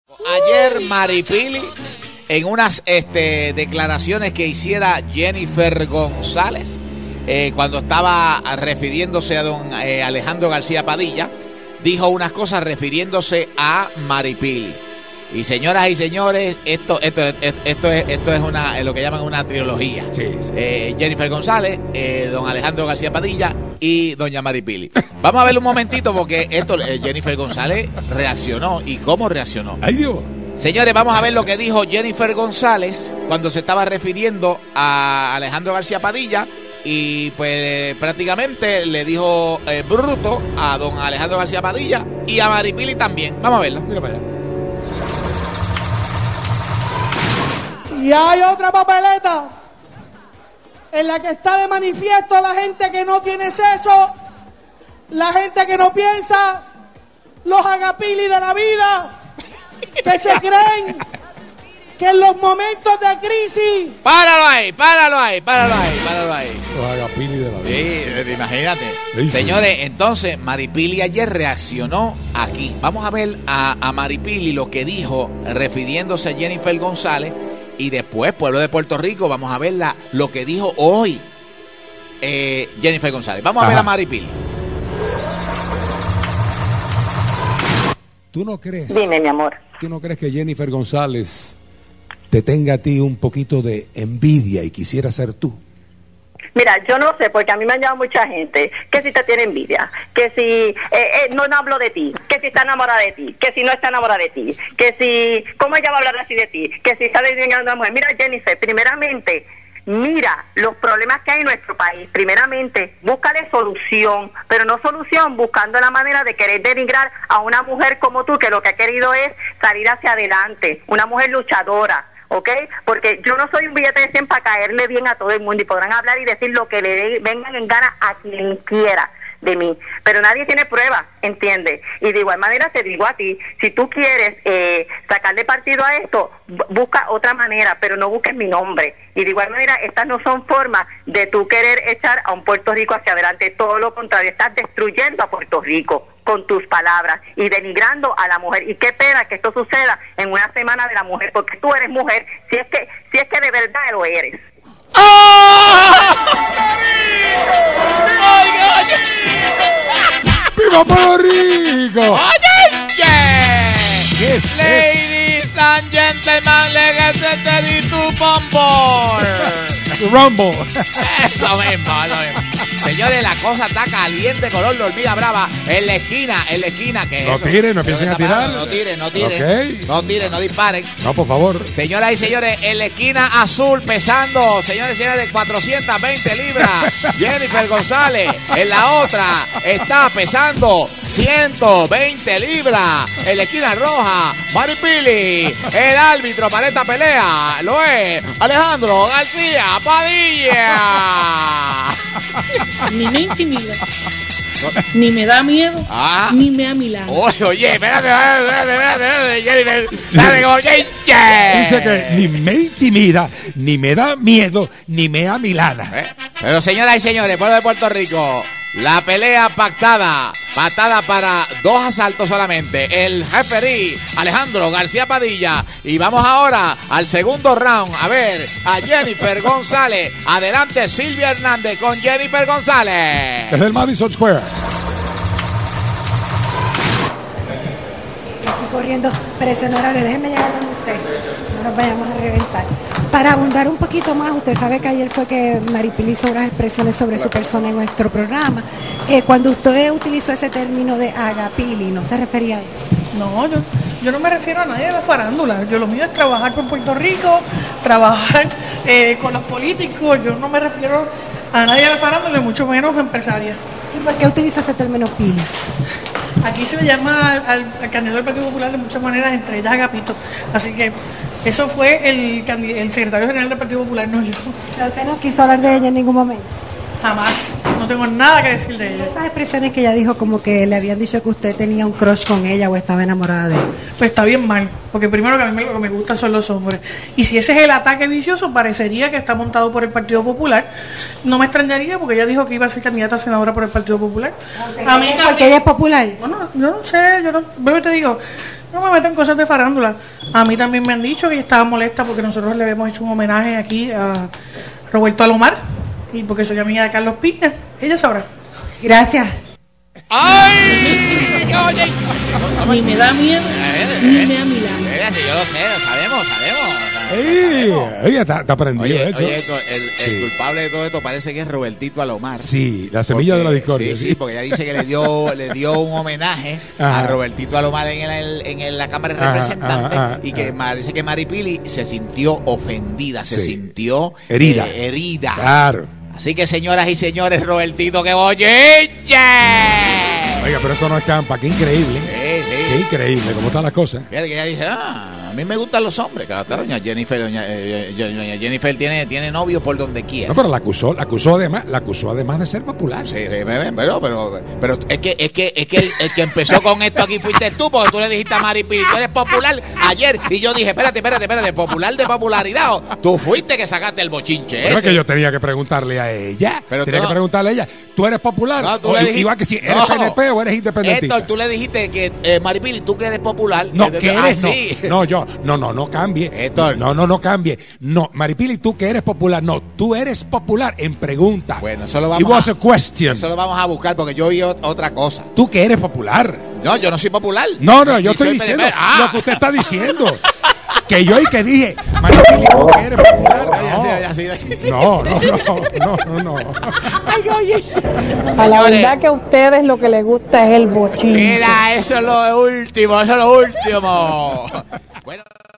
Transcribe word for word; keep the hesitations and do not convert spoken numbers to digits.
Ayer Maripili, en unas este, declaraciones que hiciera Jennifer González, eh, cuando estaba refiriéndose a don eh, Alejandro García Padilla, dijo unas cosas refiriéndose a Maripili. Y señoras y señores, esto, esto, esto, esto es, esto es una, lo que llaman una trilogía. Sí, sí. Eh, Jennifer González, eh, don Alejandro García Padilla y doña Maripili. Vamos a ver un momentito porque esto, eh, Jennifer González reaccionó. ¿Y cómo reaccionó? ¡Ay, Dios! Señores, vamos a ver lo que dijo Jennifer González cuando se estaba refiriendo a Alejandro García Padilla. Y pues prácticamente le dijo eh, bruto a don Alejandro García Padilla y a Maripili también. Vamos a verlo. Mira para allá. Y hay otra papeleta en la que está de manifiesto la gente que no tiene seso, la gente que no piensa, los agapili de la vida, que se creen que en los momentos de crisis... Páralo ahí, páralo ahí, páralo ahí, páralo ahí. Los agapili de la vida. Sí, imagínate. Sí. Señores, entonces Maripili ayer reaccionó aquí. Vamos a ver a, a Maripili lo que dijo refiriéndose a Jennifer González. Y después, Pueblo de Puerto Rico, vamos a ver la, lo que dijo hoy eh, Jennifer González. Vamos a Ajá. ver a Maripili. ¿Tú no crees? Dime, mi amor. ¿Tú no crees que Jennifer González te tenga a ti un poquito de envidia y quisiera ser tú? Mira, yo no sé, porque a mí me han llamado mucha gente que si te tiene envidia, que si eh, eh, no, no hablo de ti, que si está enamorada de ti, que si no está enamorada de ti, que si, ¿cómo ella va a hablar así de ti? Que si está desviando a una mujer. Mira, Jennifer, primeramente, mira los problemas que hay en nuestro país. Primeramente, búscale solución, pero no solución buscando la manera de querer denigrar a una mujer como tú, que lo que ha querido es salir hacia adelante, una mujer luchadora. ¿Ok? Porque yo no soy un billete de cien para caerle bien a todo el mundo y podrán hablar y decir lo que le de, vengan en gana a quien quiera de mí, pero nadie tiene pruebas, ¿entiendes? Y de igual manera te digo a ti, si tú quieres eh, sacarle partido a esto, busca otra manera, pero no busques mi nombre. Y de igual manera, estas no son formas de tú querer echar a un Puerto Rico hacia adelante, todo lo contrario, estás destruyendo a Puerto Rico con tus palabras y denigrando a la mujer. Y qué pena que esto suceda en una semana de la mujer, porque tú eres mujer, si es que, si es que de verdad lo eres. ¡Viva Puerto Rico! ¡Oye! ¿Qué es Ladies and gentlemen, legacy tu bombón. Rumble. Eso mismo, eso mismo. Señores, la cosa está caliente, color de hormiga brava. En la esquina, en la esquina. ¿Qué es No eso? tiren, no empiecen a tirar. No tiren, no tiren. Ok. No tiren, no disparen. No, por favor. Señoras y señores, en la esquina azul pesando, señores y señores, cuatrocientas veinte libras. Jennifer González. En la otra está pesando ciento veinte libras. En la esquina roja, Maripili. El árbitro para esta pelea lo es Alejandro García Padilla. Ni me intimida, ni me da miedo, Ah. ni me da milagro. Oye, oye, espérate, espérate, espérate, espérate, Jennifer. Dale como Jennifer. Dice que ni me intimida, ni me da miedo, ni me da milana. ¿Eh? Pero señoras y señores, pueblo de Puerto Rico, la pelea pactada, pactada para dos asaltos solamente. El referee Alejandro García Padilla. Y vamos ahora al segundo round. A ver, a Jennifer González. Adelante Silvia Hernández con Jennifer González. Desde el Madison Square. Estoy corriendo, pero es honorable, déjenme llegar donde usted, no nos vayamos a reventar. Para abundar un poquito más, usted sabe que ayer fue que Maripili hizo unas expresiones sobre su persona en nuestro programa. Eh, cuando usted utilizó ese término de agapili, ¿no se refería a él? No, yo, yo no me refiero a nadie de la farándula. Yo lo mío es trabajar con Puerto Rico, trabajar eh, con los políticos. Yo no me refiero a nadie de la farándula, mucho menos a empresarias. ¿Y por qué utilizó ese término pili? Aquí se le llama al, al, al candidato del Partido Popular de muchas maneras, entre ellas Agapito. Así que eso fue el, el secretario general del Partido Popular, no yo. O sea, usted no quiso hablar de ella en ningún momento. Jamás. No tengo nada que decir de ella. Esas expresiones que ella dijo como que le habían dicho que usted tenía un crush con ella o estaba enamorada de ella. Pues está bien mal, porque primero que a mí lo que me gustan son los hombres. Y si ese es el ataque vicioso, parecería que está montado por el Partido Popular. No me extrañaría porque ella dijo que iba a ser candidata a senadora por el Partido Popular. A mí porque ella es popular. Bueno, yo no sé, yo no, bueno, te digo, no me meto en cosas de farándula. A mí también me han dicho que estaba molesta porque nosotros le habíamos hecho un homenaje aquí a Roberto Alomar y porque soy amiga de Carlos Piña. Ella sabrá. Gracias. ¡Ay! Oye, Ni me da miedo, ni me da milagro. Espérate, yo lo sé, lo sabemos, sabemos. Ey, oye, está, está aprendido Oye, eso. oye, esto, el, el Sí. culpable de todo esto parece que es Robertito Alomar. Sí, la semilla de la discordia. Sí, sí, porque ella dice que le dio le dio un homenaje Ajá. a Robertito Alomar en, el, en el- la Cámara de Ajá, Representantes ajá, ajá, y que ajá. parece que Maripili se sintió ofendida, se Sí. sintió Herida. eh, herida. Claro. Así que, señoras y señores, Robertito, que bochiche. Oiga, pero esto no es campa. Qué increíble. Sí, sí. Qué increíble. ¿Cómo están las cosas? Fíjate que ella dice, ah, a mí me gustan los hombres. Claro, claro, doña Jennifer, doña, eh, doña Jennifer tiene, tiene novio por donde quiera. No, pero la acusó, la acusó además, la acusó además de ser popular. Sí, sí, pero, pero, pero es que, es que, es que el, el que empezó con esto aquí fuiste tú, porque tú le dijiste a Maripili, tú eres popular ayer, y yo dije, espérate, espérate, espérate, popular de popularidad, o tú fuiste que sacaste el bochinche Pero es ese. que yo tenía que preguntarle a ella. Pero tenía tú que no- preguntarle a ella. ¿Tú eres popular? No, tú o, le dijiste- igual que si eres No. P N P o eres independentista. Héctor, tú le dijiste que, eh, Maripili, tú que eres popular. No, eh, que ah, eres, no. sí. No, yo, no, no, no cambie. Héctor. No, no, no cambie. No, Maripili, tú que eres popular. No, tú eres popular en pregunta. Bueno, eso lo vamos It was a- a question. Eso lo vamos a buscar porque yo oí ot- otra cosa. Tú que eres popular. No, yo no soy popular. No, no, yo Y estoy soy diciendo P N P. Ah. lo que usted está diciendo. Que yo y que dije, Maripili, tú que eres popular. Ya, sí, ya, sí. No, no, no, no, no, no. A la Señores. verdad que a ustedes lo que les gusta es el bochinche. Mira, eso es lo último, eso es lo último.